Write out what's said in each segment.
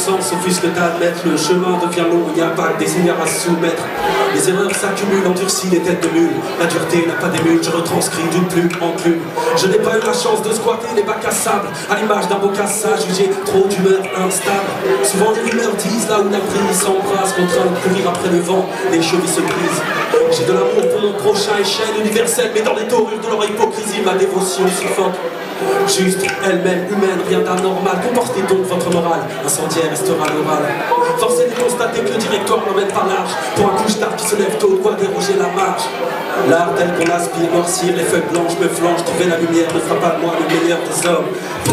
sens offusque d'admettre. Le chemin devient long, il n'y a pas que des seigneurs à soumettre. Les erreurs s'accumulent, endurcis les têtes de mule. La dureté n'a pas d'émule, je retranscris d'une plume en plume. Je n'ai pas eu la chance de squatter les bacs à sable, à l'image d'un beau cassage jugé trop d'humeur instable. Souvent les rumeurs disent là où la brise s'embrasse, contraint de courir après le vent, les chevilles se brisent. J'ai de l'amour pour mon prochain, échelle universelle, mais dans les dorures de leur hypocrisie, ma dévotion suffoque. Juste, elle-même, humaine, rien d'anormal. Comportez donc votre morale, incendiaire restera l'oral. Force est de constater que le directoire n'emmène pas large. Pour un couche-tard qui se lève tôt, quoi déroger la marge. L'art tel qu'on aspire, noircir, les feuilles blanches me flanchent. Trouver la lumière ne fera pas de moi le meilleur des hommes.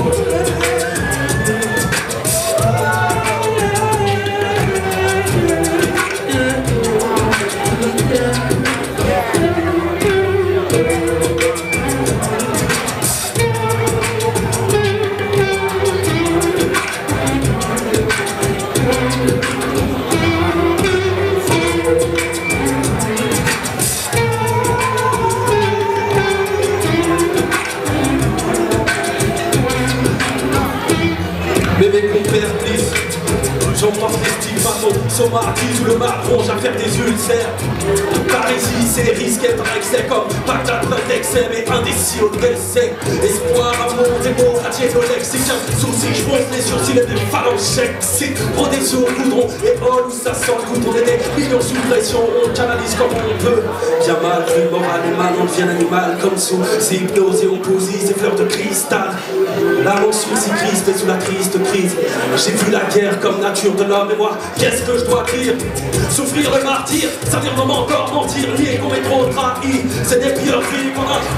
Bébé compère plus, j'emporte les stigmatos, somatise ou le marron, j'affaire des ulcères. Par ici c'est risqué par excès comme patate d'excès, mais indécis au décès. Espoir, amour, des mots, attirer le lexique, souci, je monte les sourcils et des phalanges c'est brodé sur le goudron, et oh où ça sent le goudron, des millions sous pression, on canalise comme on peut. Bien mal, plus moral et mal, on devient animal comme sous hypnose et on bousille ces fleurs de cristal. L'âme en sourcil crispé sous la triste crise. J'ai vu la guerre comme nature de l'homme et moi, qu'est-ce que je dois dire? Souffrir le martyr, ça dire vraiment encore mentir, nier qu'on m'est trop trahi. C'est des pires vies qu'on a.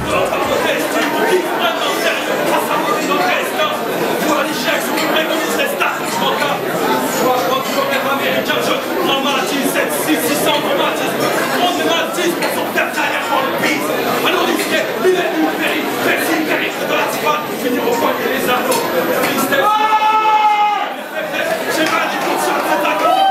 Voir l'échec, je vous préconise les stats, je m'en cas. Je crois que comme américain, je dramatise 7-6-600 dramatisme. On dématise pour son père derrière pour le bise. Alors risqué, il est une péri, merci, péri, de la spade, finir au foyer les anneaux. Tristesse. J'ai mal dit pour ça, c'est ta gueule.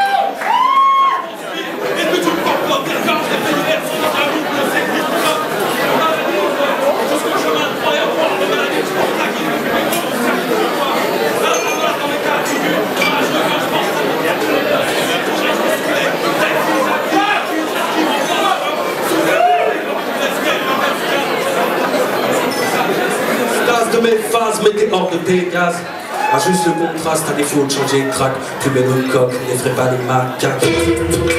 Et que tu me portes dans tes gorges, les fédères sont dans ta route, le sécurité. On a la ligne, jusqu'au chemin de croyant pour le maladie, je porte la guide. De mes phases, mettez hors de Pégase. Ajuste le contraste à défaut de changer de track. Plus belle une coque, n'effraie pas les macaques.